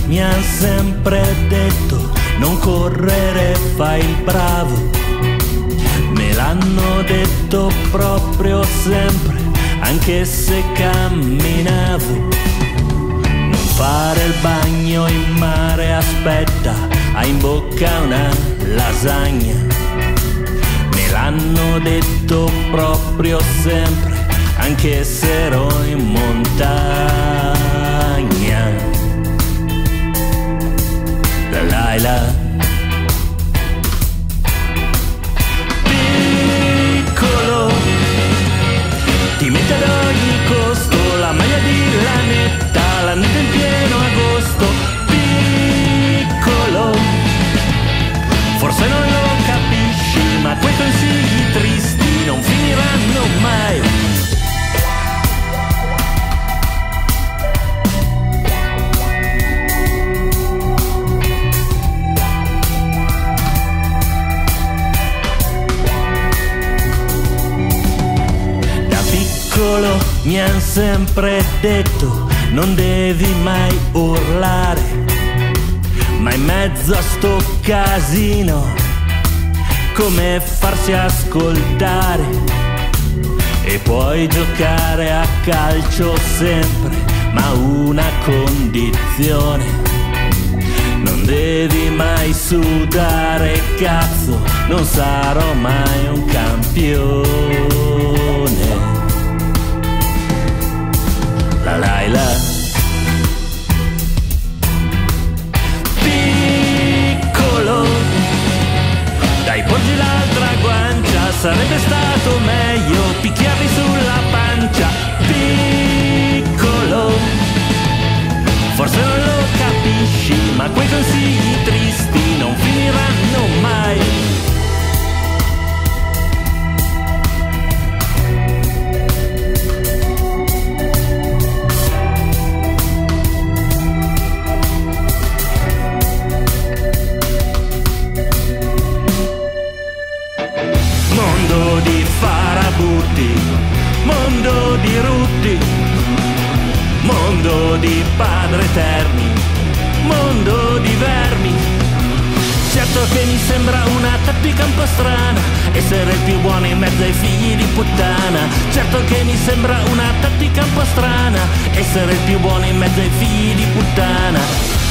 mi han sempre detto non correre, fai il bravo. Me l'hanno detto proprio sempre, anche se camminavo. Non fare il bagno in mare, aspetta, hai in bocca una lasagna. Me l'hanno detto proprio sempre, anche se ero in montagna. La Laila. Piccolo, ti mette ad ogni costo la maglia di lanetta, l'annetta in pieno agosto. Piccolo, forse non lo capisci, ma quei consigli tristi non finiranno mai. Mi han sempre detto non devi mai urlare, ma in mezzo a sto casino come farsi ascoltare. E puoi giocare a calcio sempre, ma una condizione: non devi mai sudare, cazzo, non sarò mai un campione. La Laila. Piccolo, dai, porgi l'altra guancia, sarebbe stato meglio picchiarmi sulla pancia. Piccolo, forse non lo capisci, ma quei consigli tristi non finiranno mai. Mondo di farabutti, mondo di rutti, mondo di padre eterni, mondo di vermi. Certo che mi sembra una tattica un po' strana essere il più buono in mezzo ai figli di puttana. Certo che mi sembra una tattica un po' strana essere il più buono in mezzo ai figli di puttana.